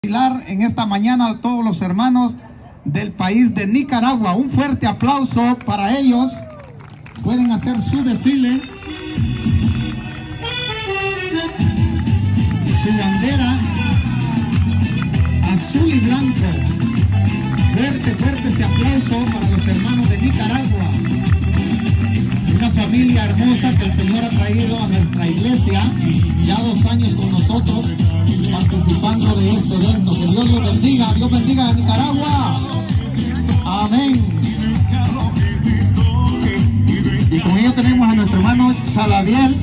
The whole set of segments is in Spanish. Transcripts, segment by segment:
En esta mañana a todos los hermanos del país de Nicaragua. Un fuerte aplauso para ellos. Pueden hacer su desfile. Su bandera azul y blanco. Fuerte ese aplauso para los hermanos de Nicaragua. Una familia hermosa que el Señor ha traído a nuestra iglesia. Ya 2 años con nosotros, participando de este evento. Que Dios los bendiga. Dios bendiga a Nicaragua. Amén. Y con ello tenemos a nuestro hermano Chaladiel.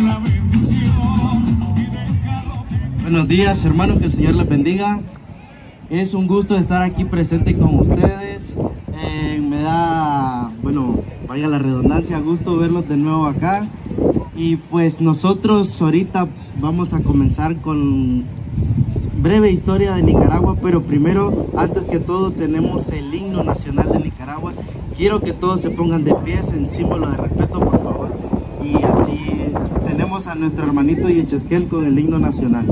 Buenos días, hermanos, que el Señor les bendiga. Es un gusto estar aquí presente con ustedes. Me da, bueno, vaya la redundancia, gusto verlos de nuevo acá. Y pues nosotros ahorita vamos a comenzar con breve historia de Nicaragua, pero primero, antes que todo, tenemos el himno nacional de Nicaragua. Quiero que todos se pongan de pies en símbolo de respeto, por favor. Y así tenemos a nuestro hermanito Yechesquel con el himno nacional.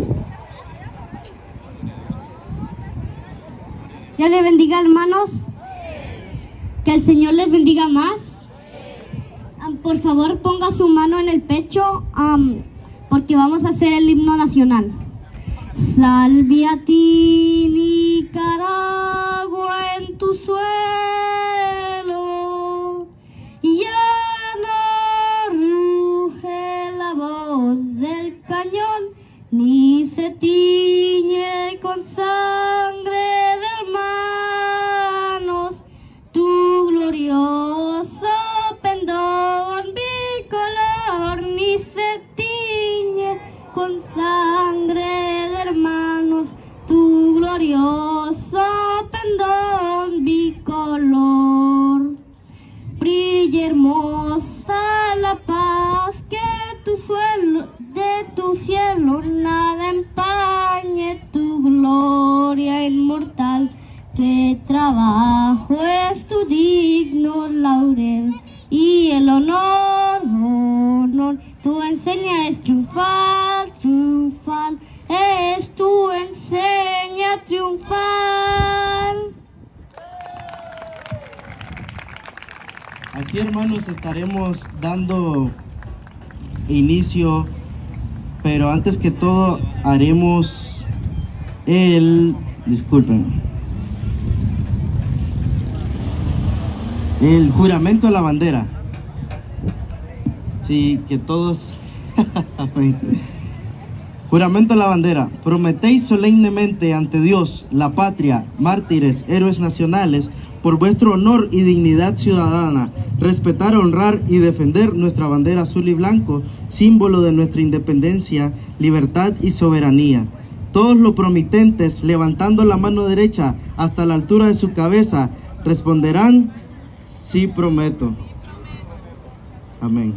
Dios les bendiga, hermanos. Que el Señor les bendiga más. Por favor, ponga su mano en el pecho, porque vamos a hacer el himno nacional. Salve a ti, Nicaragua, en tu suelo, ya no ruge la voz del cañón, ni se tiñe con sangre de hermanos tu glorioso pendón bicolor, ni se tiñe con sangre de hermanos tu glorioso pendón bicolor. Brilla hermosa la paz que de tu cielo nada empañe tu gloria inmortal, que trabajo es tu digno laurel y el honor, tu enseña es triunfal, es tu enseña triunfal. Así, hermanos, estaremos dando inicio, pero antes que todo haremos el juramento a la bandera. Sí, que todos juramento a la bandera. Prometéis solemnemente ante Dios, la patria, mártires, héroes nacionales, por vuestro honor y dignidad ciudadana, respetar, honrar y defender nuestra bandera azul y blanco, símbolo de nuestra independencia, libertad y soberanía. Todos los promitentes, levantando la mano derecha hasta la altura de su cabeza, responderán: sí, prometo. Amén.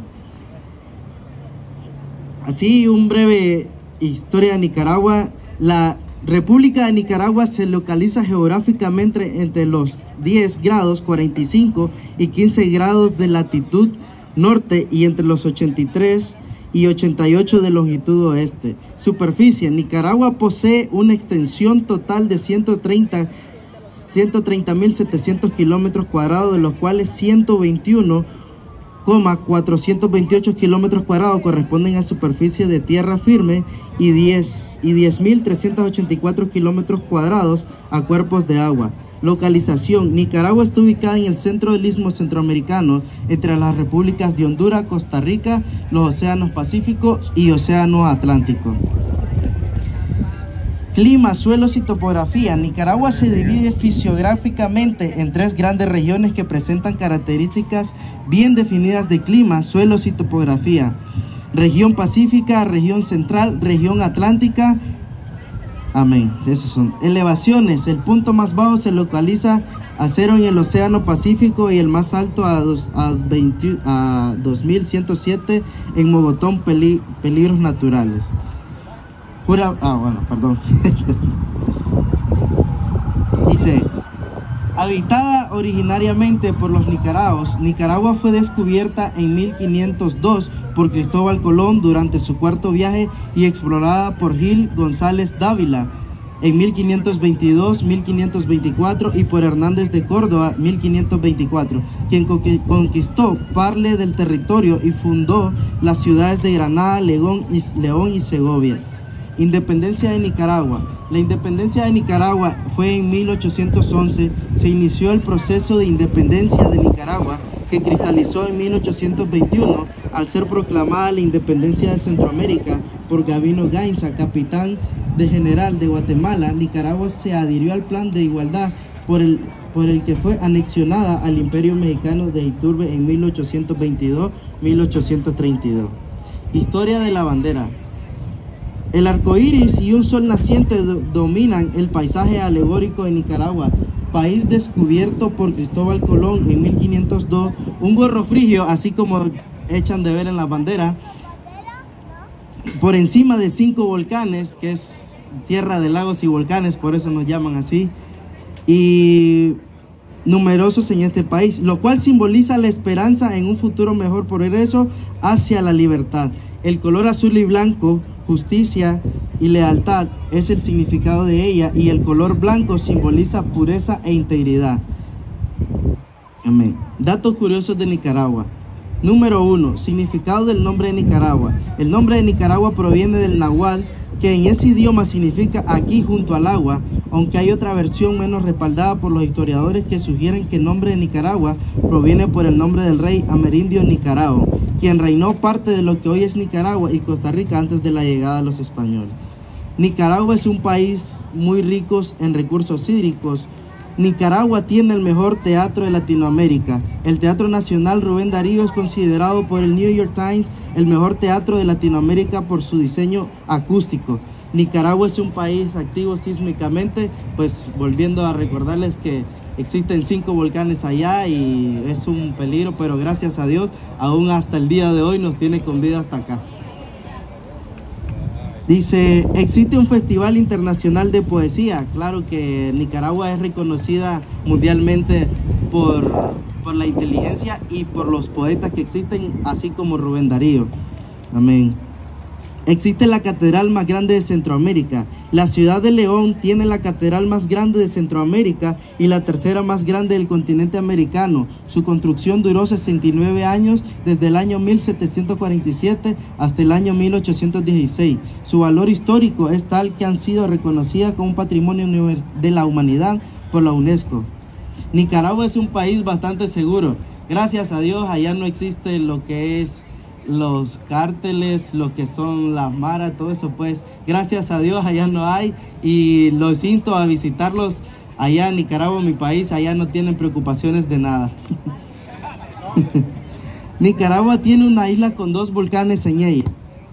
Así, un breve historia de Nicaragua. La República de Nicaragua se localiza geográficamente entre los 10 grados 45 y 15 grados de latitud norte y entre los 83 y 88 de longitud oeste. Superficie: Nicaragua posee una extensión total de 130.700 kilómetros cuadrados, de los cuales 121,428 kilómetros cuadrados corresponden a superficie de tierra firme y 10.384 kilómetros cuadrados a cuerpos de agua. Localización: Nicaragua está ubicada en el centro del istmo centroamericano, entre las repúblicas de Honduras, Costa Rica, los océanos Pacífico y Océano Atlántico. Clima, suelos y topografía. Nicaragua se divide fisiográficamente en 3 grandes regiones que presentan características bien definidas de clima, suelos y topografía. Región Pacífica, región Central, región Atlántica. Amén. Esos son. Elevaciones: el punto más bajo se localiza a 0 en el Océano Pacífico y el más alto a 2.107 en Mogotón. Peligros naturales. Dice: habitada originariamente por los nicaraos, Nicaragua fue descubierta en 1502 por Cristóbal Colón durante su 4º viaje y explorada por Gil González Dávila en 1522, 1524 y por Hernández de Córdoba, 1524, quien conquistó parte del territorio y fundó las ciudades de Granada, León y Segovia. Independencia de Nicaragua. La independencia de Nicaragua fue en 1811. Se inició el proceso de independencia de Nicaragua, que cristalizó en 1821 al ser proclamada la independencia de Centroamérica por Gabino Gainza, capitán de general de Guatemala. Nicaragua se adhirió al plan de igualdad por el que fue anexionada al Imperio Mexicano de Iturbide en 1822-1832. Historia de la bandera. El arco iris y un sol naciente dominan el paisaje alegórico de Nicaragua, país descubierto por Cristóbal Colón en 1502. Un gorro frigio, así como echan de ver en la bandera, por encima de 5 volcanes, que es tierra de lagos y volcanes, por eso nos llaman así, y numerosos en este país, lo cual simboliza la esperanza en un futuro mejor progreso hacia la libertad. El color azul y blanco, justicia y lealtad, es el significado de ella, y el color blanco simboliza pureza e integridad. Amén. Datos curiosos de Nicaragua. Número 1. Significado del nombre de Nicaragua. El nombre de Nicaragua proviene del náhuatl, que en ese idioma significa aquí junto al agua, aunque hay otra versión menos respaldada por los historiadores que sugieren que el nombre de Nicaragua proviene por el nombre del rey amerindio Nicarao, quien reinó parte de lo que hoy es Nicaragua y Costa Rica antes de la llegada de los españoles. Nicaragua es un país muy rico en recursos hídricos. Nicaragua tiene el mejor teatro de Latinoamérica. El Teatro Nacional Rubén Darío es considerado por el New York Times el mejor teatro de Latinoamérica por su diseño acústico. Nicaragua es un país activo sísmicamente, pues volviendo a recordarles que existen 5 volcanes allá y es un peligro, pero gracias a Dios, aún hasta el día de hoy nos tiene con vida hasta acá. Dice, existe un festival internacional de poesía. Claro que Nicaragua es reconocida mundialmente por la inteligencia y por los poetas que existen, así como Rubén Darío. Amén. Existe la catedral más grande de Centroamérica. La ciudad de León tiene la catedral más grande de Centroamérica y la tercera más grande del continente americano. Su construcción duró 69 años, desde el año 1747 hasta el año 1816. Su valor histórico es tal que han sido reconocidas como un patrimonio de la humanidad por la UNESCO. Nicaragua es un país bastante seguro. Gracias a Dios, allá no existe lo que es los cárteles, lo que son las maras, todo eso, pues gracias a Dios allá no hay, y los insto a visitarlos allá en Nicaragua, mi país. Allá no tienen preocupaciones de nada. Nicaragua tiene una isla con 2 volcanes en ella.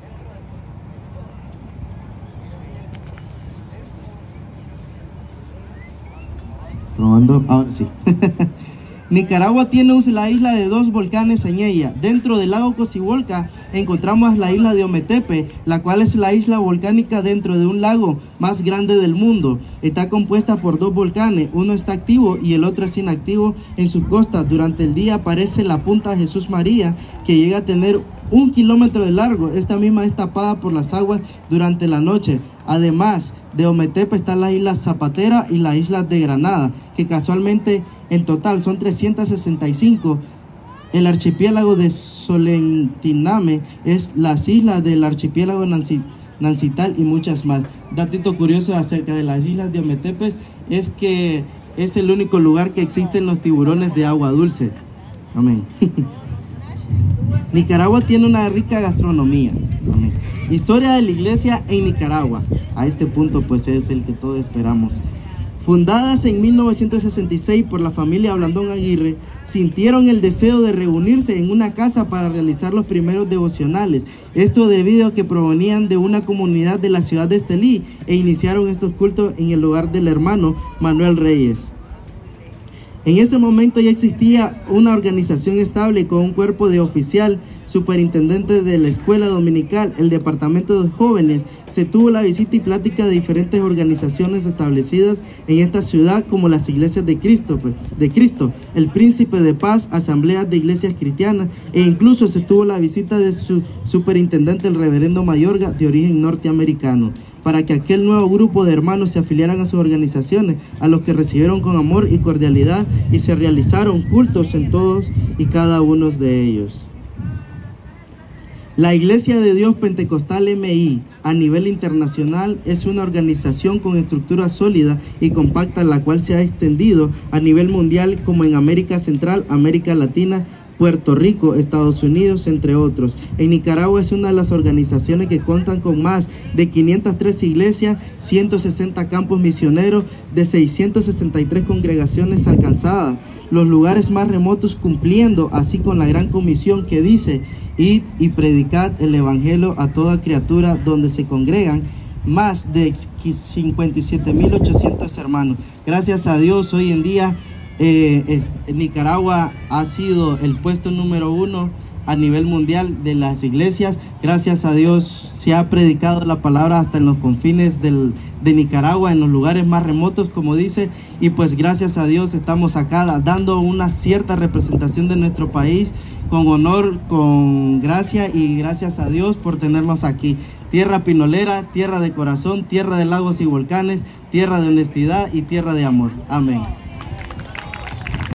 Probando, ahora sí. Nicaragua tiene la isla de 2 volcanes en ella. Dentro del lago Cocibolca encontramos la isla de Ometepe, la cual es la isla volcánica dentro de un lago más grande del mundo. Está compuesta por 2 volcanes, uno está activo y el otro es inactivo en sus costas. Durante el día aparece la punta Jesús María, que llega a tener 1 kilómetro de largo. Esta misma es tapada por las aguas durante la noche. Además de Ometepe están las islas Zapatera y las islas de Granada, que casualmente en total son 365. El archipiélago de Solentiname es las islas del archipiélago Nancital y muchas más. Datito curioso acerca de las islas de Ometepe es que es el único lugar que existen los tiburones de agua dulce. Amén. Nicaragua tiene una rica gastronomía. Amén. Historia de la iglesia en Nicaragua. A este punto pues es el que todos esperamos. Fundadas en 1966 por la familia Blandón Aguirre, sintieron el deseo de reunirse en una casa para realizar los primeros devocionales. Esto debido a que provenían de una comunidad de la ciudad de Estelí e iniciaron estos cultos en el hogar del hermano Manuel Reyes. En ese momento ya existía una organización estable con un cuerpo de oficial, superintendente de la escuela dominical, el departamento de jóvenes. Se tuvo la visita y plática de diferentes organizaciones establecidas en esta ciudad, como las iglesias de Cristo, el Príncipe de Paz, asambleas de iglesias cristianas, e incluso se tuvo la visita de su superintendente, el reverendo Mayorga, de origen norteamericano. para que aquel nuevo grupo de hermanos se afiliaran a sus organizaciones, a los que recibieron con amor y cordialidad, y se realizaron cultos en todos y cada uno de ellos. La Iglesia de Dios Pentecostal MI a nivel internacional es una organización con estructura sólida y compacta, la cual se ha extendido a nivel mundial, como en América Central, América Latina, Puerto Rico, Estados Unidos, entre otros. En Nicaragua es una de las organizaciones que cuentan con más de 503 iglesias, 160 campos misioneros, de 663 congregaciones alcanzadas, los lugares más remotos, cumpliendo así con la gran comisión que dice: id y predicad el evangelio a toda criatura, donde se congregan más de 57.800 hermanos. Gracias a Dios, hoy en día Nicaragua ha sido el puesto número 1 a nivel mundial de las iglesias. Gracias a Dios se ha predicado la palabra hasta en los confines de Nicaragua, en los lugares más remotos, como dice, y pues gracias a Dios estamos acá dando una cierta representación de nuestro país, con honor, con gracia, y gracias a Dios por tenernos aquí. Tierra pinolera, tierra de corazón, tierra de lagos y volcanes, tierra de honestidad y tierra de amor. Amén.